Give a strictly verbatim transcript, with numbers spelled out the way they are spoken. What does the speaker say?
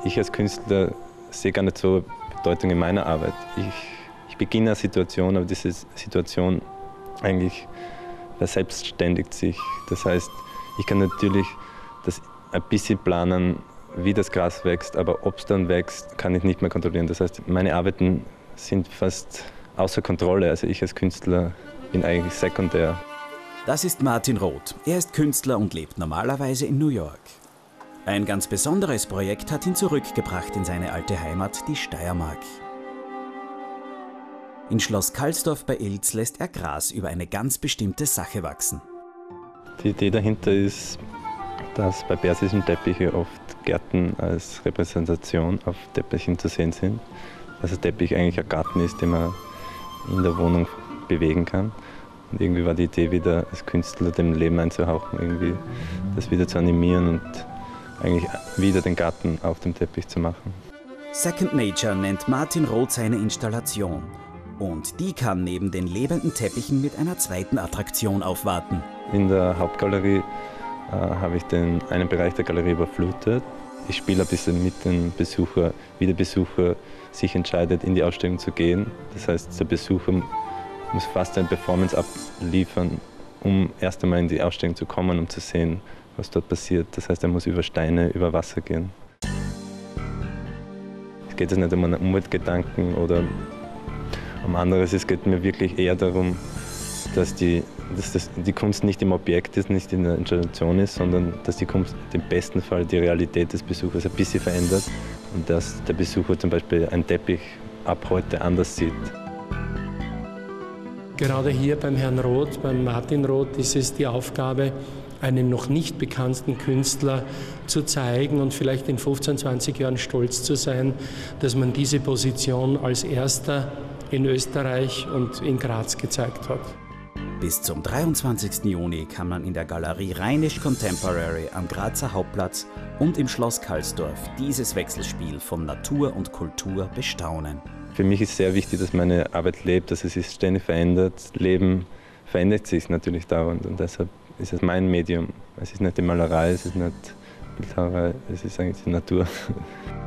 Ich als Künstler sehe gar nicht so Bedeutung in meiner Arbeit. Ich, ich beginne eine Situation, aber diese Situation eigentlich verselbstständigt sich. Das heißt, ich kann natürlich das ein bisschen planen, wie das Gras wächst, aber ob es dann wächst, kann ich nicht mehr kontrollieren. Das heißt, meine Arbeiten sind fast außer Kontrolle. Also ich als Künstler bin eigentlich sekundär. Das ist Martin Roth. Er ist Künstler und lebt normalerweise in New York. Ein ganz besonderes Projekt hat ihn zurückgebracht in seine alte Heimat, die Steiermark. In Schloss Kalsdorf bei Ilz lässt er Gras über eine ganz bestimmte Sache wachsen. Die Idee dahinter ist, dass bei persischen Teppichen oft Gärten als Repräsentation auf Teppichen zu sehen sind. Also Teppich eigentlich ein Garten ist, den man in der Wohnung bewegen kann. Und irgendwie war die Idee wieder als Künstler dem Leben einzuhauchen, irgendwie das wieder zu animieren und eigentlich wieder den Garten auf dem Teppich zu machen. Second Nature nennt Martin Roth seine Installation. Und die kann neben den lebenden Teppichen mit einer zweiten Attraktion aufwarten. In der Hauptgalerie äh, habe ich den einen Bereich der Galerie überflutet. Ich spiele ein bisschen mit dem Besucher, wie der Besucher sich entscheidet, in die Ausstellung zu gehen. Das heißt, der Besucher muss fast eine Performance abliefern, um erst einmal in die Ausstellung zu kommen, um zu sehen, was dort passiert. Das heißt, er muss über Steine, über Wasser gehen. Es geht jetzt nicht um einen Umweltgedanken oder um anderes. Es geht mir wirklich eher darum, dass die, dass das, die Kunst nicht im Objekt ist, nicht in der Installation ist, sondern dass die Kunst im besten Fall die Realität des Besuchers ein bisschen verändert und dass der Besucher zum Beispiel einen Teppich ab heute anders sieht. Gerade hier beim Herrn Roth, beim Martin Roth, ist es die Aufgabe, einen noch nicht bekannten Künstler zu zeigen und vielleicht in fünfzehn, zwanzig Jahren stolz zu sein, dass man diese Position als erster in Österreich und in Graz gezeigt hat. Bis zum dreiundzwanzigsten Juni kann man in der Galerie Rheinisch Contemporary am Grazer Hauptplatz und im Schloss Kalsdorf dieses Wechselspiel von Natur und Kultur bestaunen. Für mich ist sehr wichtig, dass meine Arbeit lebt, dass es sich ständig verändert. Leben verändert sich natürlich dauernd und deshalb ist es mein Medium. Es ist nicht die Malerei, es ist nicht Bildhauerei, es ist eigentlich die Natur.